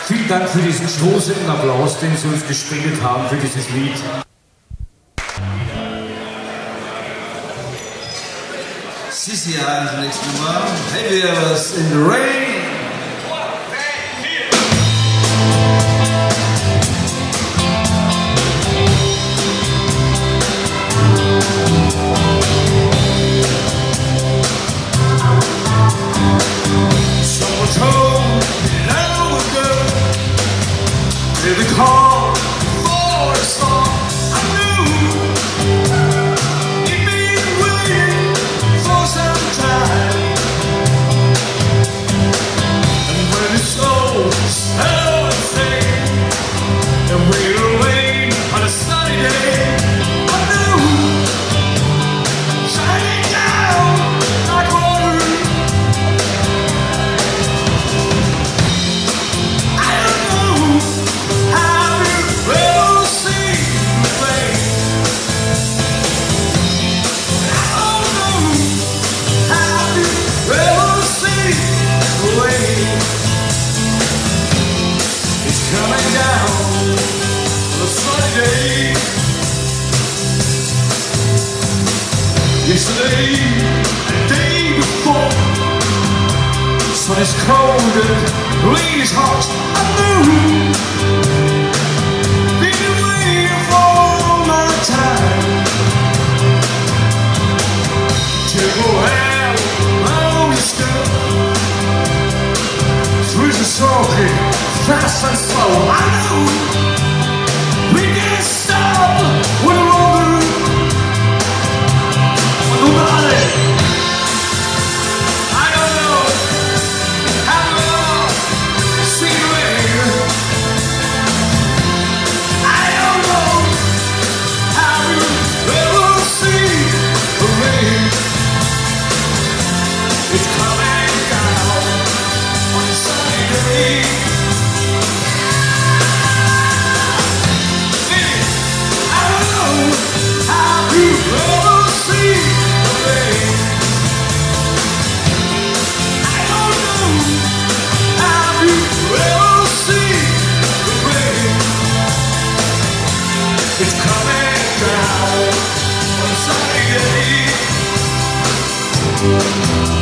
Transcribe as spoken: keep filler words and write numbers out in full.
Vielen Dank für diesen stoßenden Applaus, den Sie uns gespendet haben für dieses Lied. Sissi an zur nächsten Nummer. Heavy Ever in the Rain. Someone told me long ago, they call for a song. I knew you'd been waiting for some time, and when it's so slow and fade, and we're away on a sunny day, I knew shining down like water. I don't know how you will see the flame. I don't know how you will see the way. It's coming down on a sunny day. Yesterday, the day before, sun is cold and rain is hot. I knew been waiting for all my time to go out on the stuff through the circuit, fast and slow. I knew we can't stop when we're older. Nobody, I don't know how long see the rain. I don't know how you ever see the rain. It's coming down on a sunny day. Baby, I don't know how you ever see the rain. I don't know how you ever see the rain. It's coming down on a sunny day.